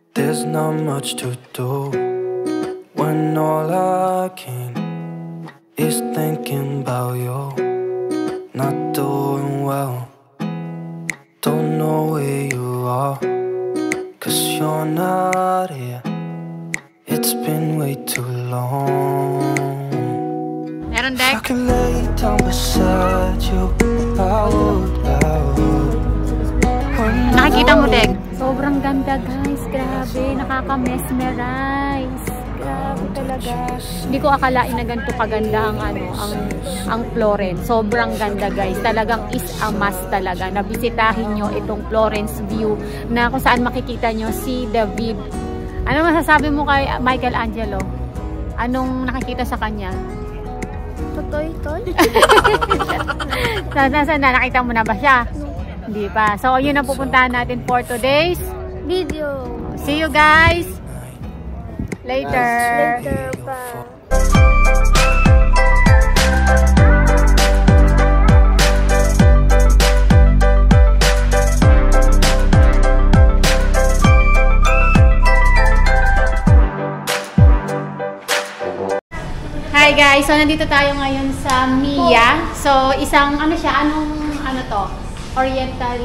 There's not much to do when all I can is thinking about you. Not doing well, don't know where you are, 'cause you're not here. It's been way too long. Meron If I deck? could lay down beside you, I would. Nakikita mo deck? Sobrang ganda guys, grabe, nakaka-mesmerize. Grabe talaga. Hindi ko akalain na ganito kaganda ang Florence. Sobrang ganda guys. Talagang is a must talaga. Nabisitahin nyo itong Florence view na kung saan makikita nyo si David. Ano masasabi mo kay Michelangelo? Anong nakikita sa kanya? Totoy-toy? Nasaan na? Nakita mo na ba siya? Hindi pa. So, yun ang pupuntahan natin for today's Video. see you guys later. Later pa. Hi guys, so nandito tayo ngayon sa Mia. So isang ano siya, ano to? Oriental,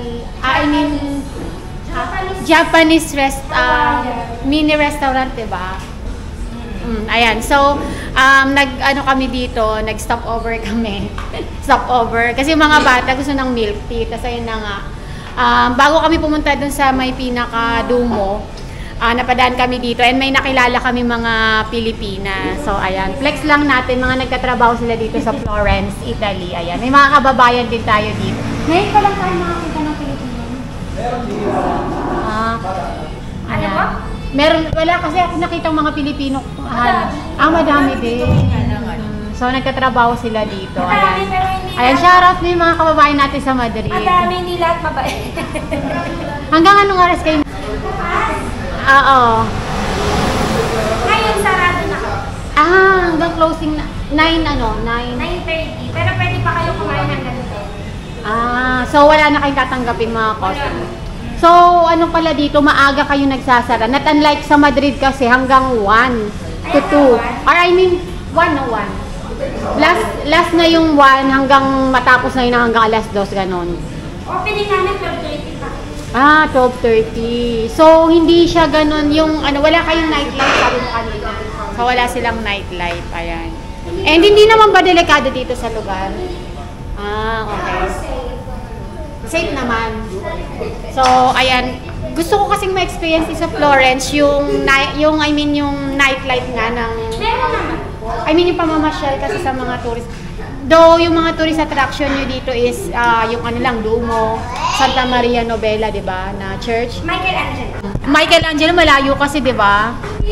Japanese mini restaurant, 'di ba? Ayan. So kami dito, nag-stop over kami. Stop over kasi yung mga bata gusto ng milk tea, kasi ayun na nga. Bago kami pumunta dun sa may pinaka-dumo, napadaan kami dito and may nakilala kami mga Pilipina. So ayan, flex lang natin, mga nagkatrabaho sila dito sa Florence, Italy. Ayan, may mga kababayan din tayo dito. Ngayon pa lang tayo makakita ng Pilipino. Ano ba? Meron, wala kasi ako nakitang mga Pilipino. Madami din. So nagkatrabaho sila dito. Ayan. Ayan, shoutout mo yung mga kababayan natin sa Madrid. Madami, hindi lahat mabait. Hanggang anong oras kayo? Oo. Ngayon, sarado na. Hanggang closing 9:30. Pero pwede pa kayo kumain ng ganito. So wala na kayong tatanggapin mga customer. So ano pala dito, maaga kayo nagsasara. Not unlike sa Madrid kasi hanggang 1 to 2. Or I mean, 1 o 1. Last na yung 1 hanggang matapos na yun hanggang alas 2, ganon. Opening namin 12:30 pa. 12:30. So, hindi siya ganun yung, wala kayong nightlife, sabi mo kanina. So, wala silang nightlife. Ayan. And hindi naman ba delikado dito sa lugar? Okay. Safe naman. So, ayan. Gusto ko kasing ma-experience sa Florence yung nightlife nga ng, yung pamamasyal kasi sa mga tourist. Though, yung mga tourist attraction nyo dito is yung Duomo, Santa Maria Novella, di ba, na church. Michelangelo, malayo kasi, di ba?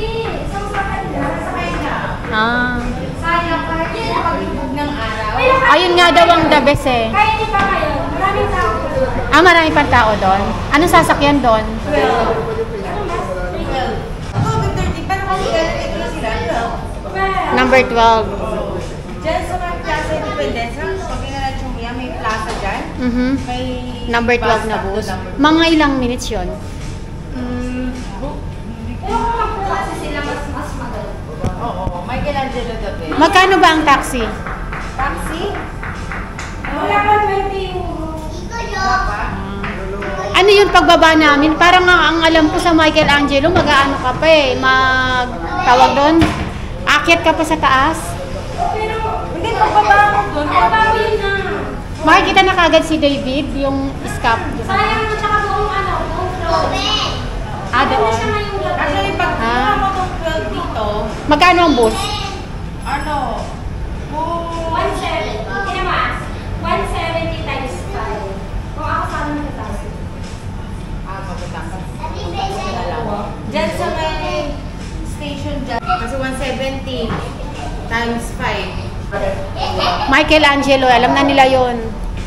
Sayang, kahit yung paglubog ng araw. Ayun nga daw ang the best eh. Kaya di pa kayo, maraming tao. Marami pang tao doon. Anong sasakyan doon? 12. Paano kasi gano'n sila? Number 12. Diyan sa mga Plaza Independence, pag kinalat yung may plaza dyan, may Number 12 na bus. Mga ilang minutes yun? Kasi sila mas magaling. Oo, Michelangelo gabi. Magkano ba ang taxi? Taxi? Wala ka 20 euro. Ano yung pagbaba namin? Parang ang alam ko sa Michelangelo, mag-aano ka pa eh, tawag doon, akyat ka pa sa taas. Pero, Hindi, pagbaba ako doon. babawi na. Makikita na kagad si David, yung scap. Sayang na tsaka buong buong floor. Doon. Siya ngayong gabi. Actually, pag kuha mo itong 12 dito, Magkano ang bus? Oh, 170. Kinama, 170 times 5. Kung ako sana nagtatapos. dyan sa may station dyan, kasi 170 times 5. Michelangelo, alam na nila yon.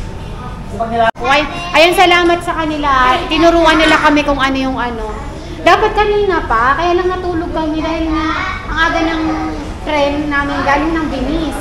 Ayun, salamat sa kanila. Tinuruan nila kami kung ano yung ano. Dapat kanina pa, kaya lang natulog kami dahil nga ang aga ng tren namin galing ng Venice.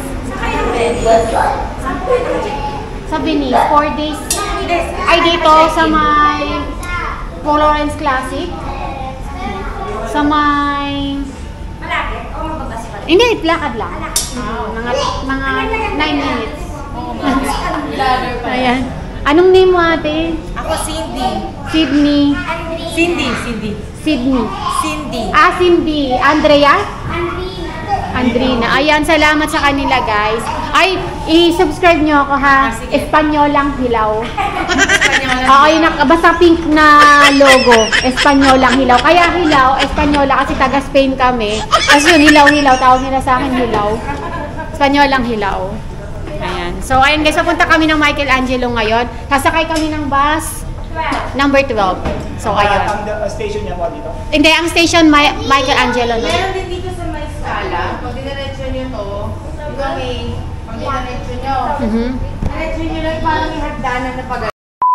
Sa Venice, 4 days. Ay, dito sa may Florence Classic. Sa may... Malapit o mababas pa rin? Hindi, lakad lang. Mga 9 minutes. Ayan. Anong name mo ate? Ako Cindy. Sydney. Cindy. Sydney. Cindy. Ah, Cindy. Andrea? Andrina. Andrina. Ayan, salamat sa kanila guys. Ay, i-subscribe nyo ako ha. Espanyolang Hilaw. Okay, basta pink na logo. Espanyolang Hilaw. Kaya Hilaw, Espanyola kasi taga Spain kami. Kasi yun, Hilaw-Hilaw. Tawag nila sa akin Hilaw. Espanyolang Hilaw. Ayan. So, ayun guys, papunta kami ng Michelangelo ngayon. Sasakay kami ng bus number 12. So, ayun. Ang station niya po dito? Hindi, ang station Michelangelo na. Meron din dito sa may skala. Pag dinaretso nyo to, di ba may pag dinaretso nyo, diretso nyo lang parang may hagdanan na pag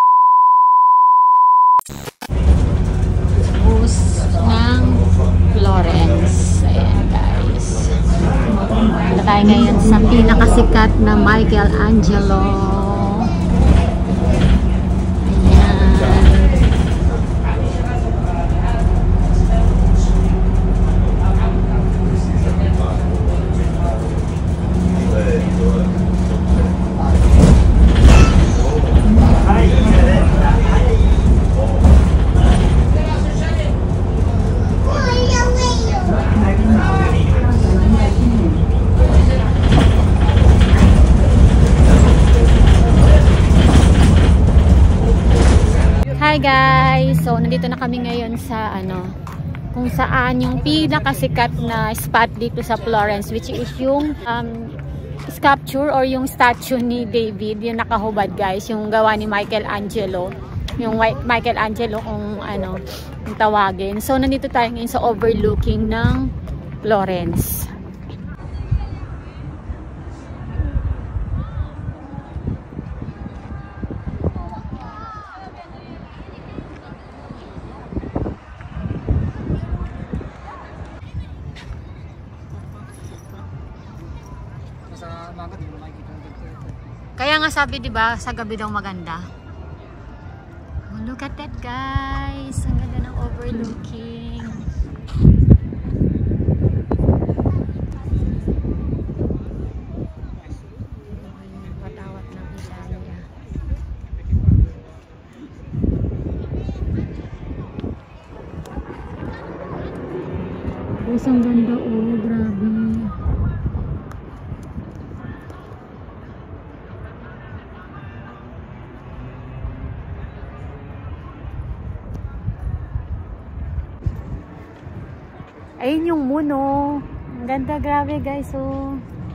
Bus ng Florence. Ayan guys. Punta tayo ngayon sa pinakasikat na Michelangelo. Hi guys! So, nandito na kami ngayon sa kung saan yung pinakasikat na spot dito sa Florence, which is yung sculpture or yung statue ni David, yung nakahubad guys, yung gawa ni Michelangelo. Yung Michelangelo kung yung tawagin. So, nandito tayo ngayon sa overlooking ng Florence. Kaya nga sabi 'di ba, sa gabi daw maganda. Oh, look at that guys. Ang ganda ng overlooking. Patawat ng Italia. Ang ganda oh, grabe. Ayun yung moon, oh. Ang ganda, grabe guys, oh.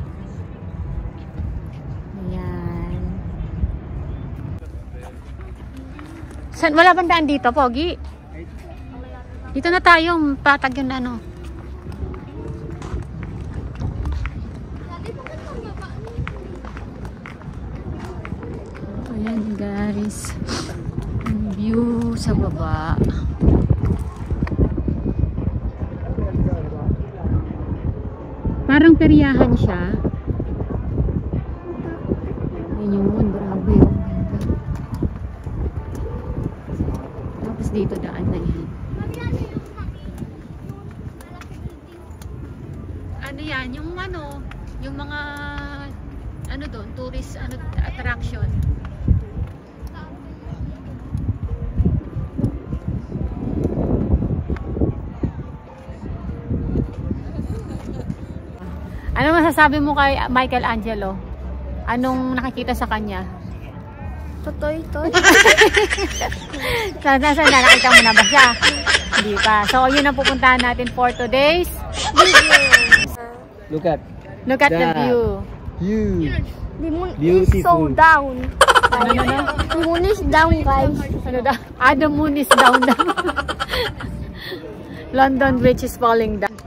Ayan. Wala bang daan dito, Pogi? Dito na tayo, patag yun Ayan guys. Ang view sa baba. Parang peryahan siya. Ayan yung moon, grabe yung ganda. Tapos dito daan na yan. Ano yan? Yung mga doon, tourist attraction. Ano masasabi mo kay Michelangelo? Anong nakikita sa kanya? Totoy. Saan na? Nakita mo na ba siya? Hindi pa. So, yun ang pupuntahan natin for today's video. Look at the view. The moon Beautiful. is so down. Ano? The moon is down, guys. Ano daw? The moon is down. London Bridge is falling down.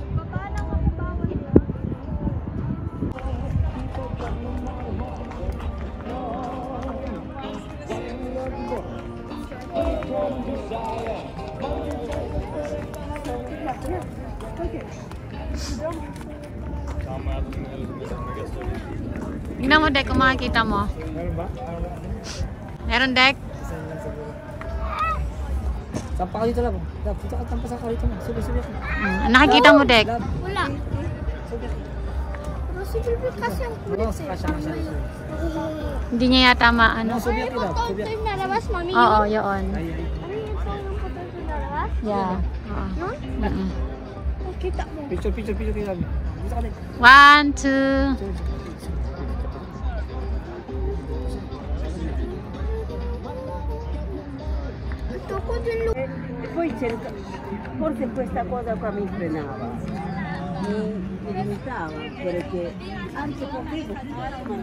Tingnan mo, Dek, kung makikita mo. Meron ba? Meron, Dek? Tampa ka dito, love. Love, dito ka, tampa sa ka dito. Subi ako. Nakikita mo, Dek? Wala. Subi ako. Pero si Bibi kasi ang kulit eh. Kasya. Hindi niya yata maano. Subi ako, love. Subi ako. Yung nalabas, mami. Oo, yun. Ay. Ano yung phone ng photo yung nalabas? Yeah. Oo. Mm-mm. Kita mo. Picture kayo, love. Dito ka din. 1, 2. Ito ko din lo. E poi forse questa cosa qua mi frenava, mi limitava, perché anche potevo fare ma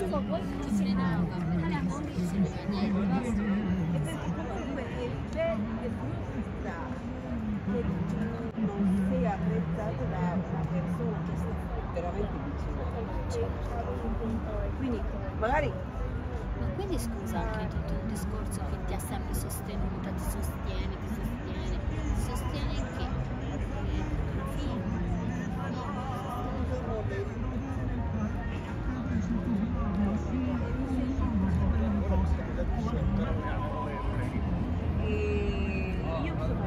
non sei apprezzato da una persona che sta veramente vicino a te. Quindi magari Ma quindi scusa anche tutto il discorso che ti ha sempre sostenuta, ti sostiene che io insomma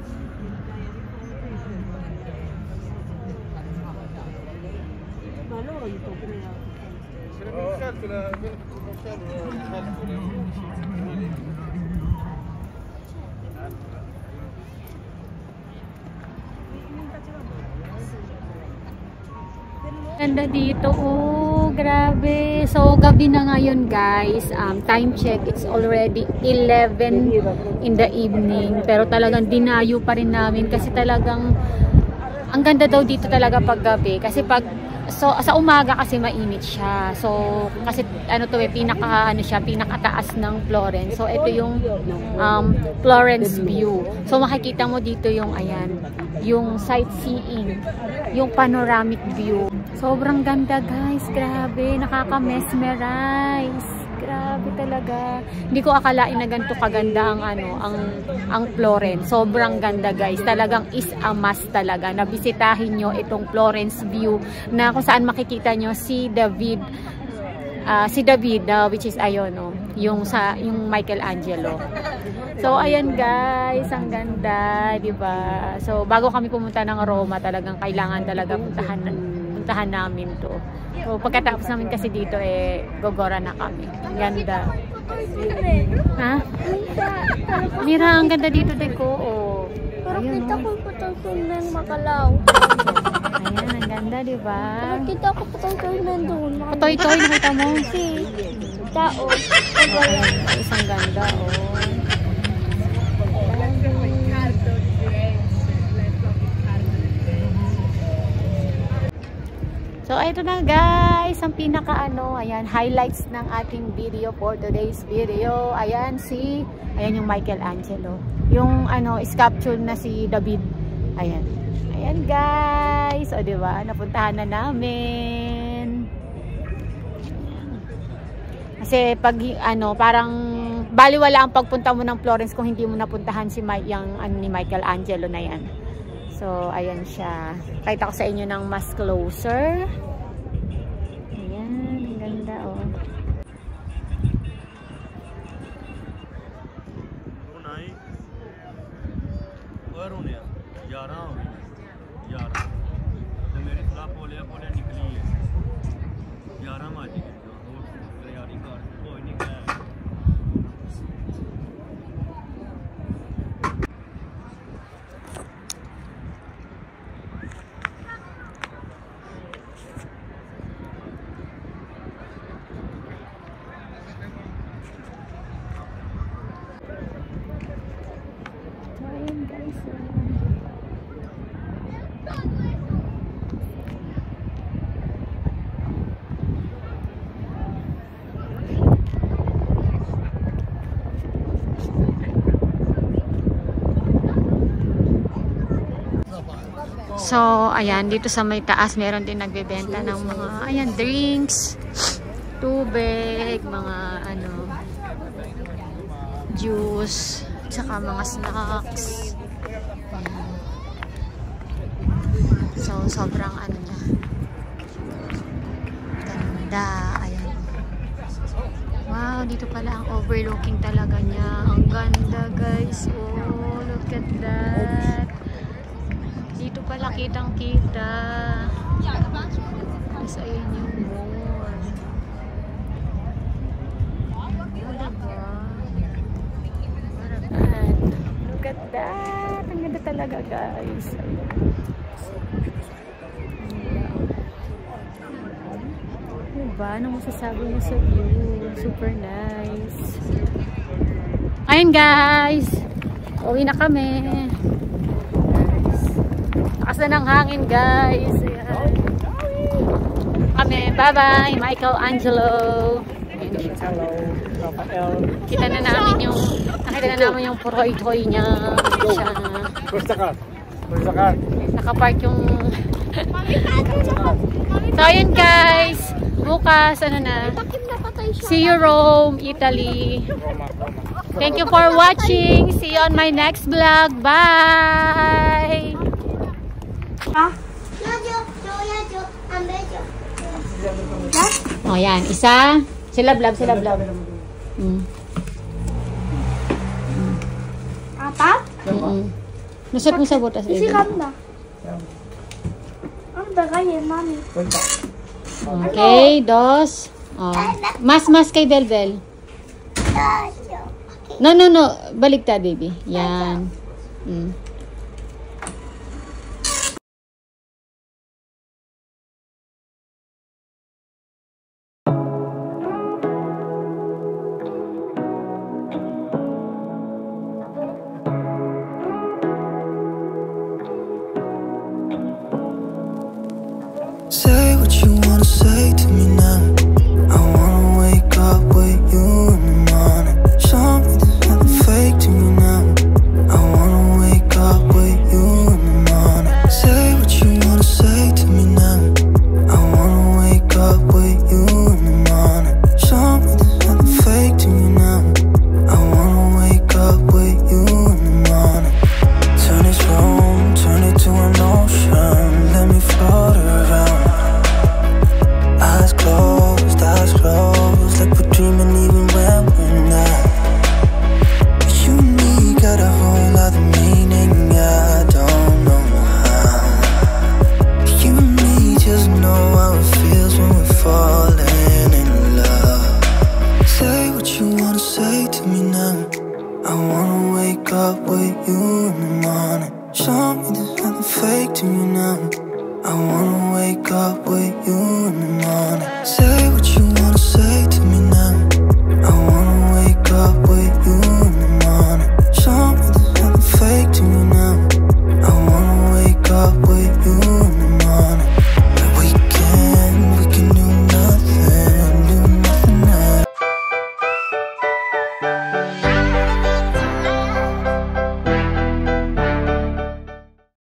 ma loro gli comprano. Ganda dito, oh, grabe. So, gabi na ngayon, guys. Time check, it's already 11 in the evening. Pero talagang dinayo pa rin namin kasi talagang ang ganda daw dito talaga pag gabi. Kasi pag sa umaga kasi mainit siya. So, kasi ano to pinakataas ng Florence. So, ito yung Florence view. So, makikita mo dito yung ayan, yung sightseeing, yung panoramic view. Sobrang ganda, guys. Grabe, nakaka-mesmerize. Grabe talaga. Hindi ko akalain na ganito kaganda ang Florence. Sobrang ganda, guys. Talagang is a must talaga na bisitahin nyo itong Florence view na kung saan makikita nyo si David which is ayun, no, yung Michelangelo. So ayan, guys, ang ganda, 'di ba? So bago kami pumunta ng Roma, talagang kailangan talaga puntahan namin 'to. So pagkatapos namin kasi dito gogora na kami. Ang ganda. Ha? Mira, ang ganda dito, Deko. Oh. Pero Ayun, kita oh. ko patungkol ng Macalao. Ayan, ang ganda, 'di ba? Pero kita ko patungkol ng doon. Toy-toy, nakita mo? Si tao. Isang ganda, oh. So, ito na, guys, ang ayan, highlights ng ating video for today's video. Ayan, ayan yung Michelangelo. Yung, sculpture na si David. Ayan. Ayan, guys. O, diba? Napuntahan na namin. Kasi, pag, parang, baliwala ang pagpunta mo ng Florence kung hindi mo napuntahan ni Michelangelo na yan. So, ayan siya. Pakita ko sa inyo ng mas closer. Ayan, ang ganda, oh. So, ayan, dito sa may taas, meron din nagbebenta ng mga, ayan, drinks, tubig, mga, juice, tsaka mga snacks. So, sobrang niya. Ganda, ayan. Wow, dito pala ang overlooking talaga niya. Ang ganda, guys. Oh, look. Look at that. Dito pala kitang-kita. Tapos ayun yung mall. Look at that. Ang ganda talaga, guys. Diba? Anong masasabi mo sa view? Super nice. Ayun, guys. Uwi na kami. Lakas na ng hangin, guys. Ayan. Kami. Bye-bye. Michelangelo. Hello, Rafael. Nakita na namin yung poroy-toy niya. Siya. First car. Nakapark yung... So, ayun, guys. Bukas, ano na. See you, Rome, Italy. Thank you for watching. See you on my next vlog. Bye! Oh, yan. Isa. Silab-lab. Apat? Nusot mo sa butas. Isi ganda. Ang dagay yan, mami. Okay, dos. Oh. Mas kay Belbel. No. Baligtad, baby. Yan. Say what you wanna say to me now. I wanna wake up with you in the morning. Show me there's nothing fake to me now. I wanna wake up with you in the morning. Say what you wanna say to me now. I wanna wake up with you in the morning. Show me there's nothing fake to me now. I wanna wake up with you in the morning. Turn this room, turn it to an ocean. Let me float around. Eyes closed, like we're dreaming even when we're not. You and me got a whole other meaning, I don't know how. You and me just know how it feels when we're falling in love. Say what you wanna say to me now. I wanna wake up with you in the morning. Show me there's nothing fake to me now. I wanna wake up with you in the morning. Say what you wanna say to me